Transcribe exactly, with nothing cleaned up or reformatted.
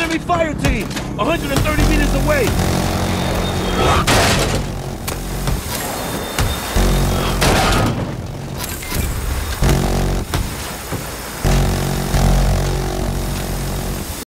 Enemy fire team! one hundred thirty meters away!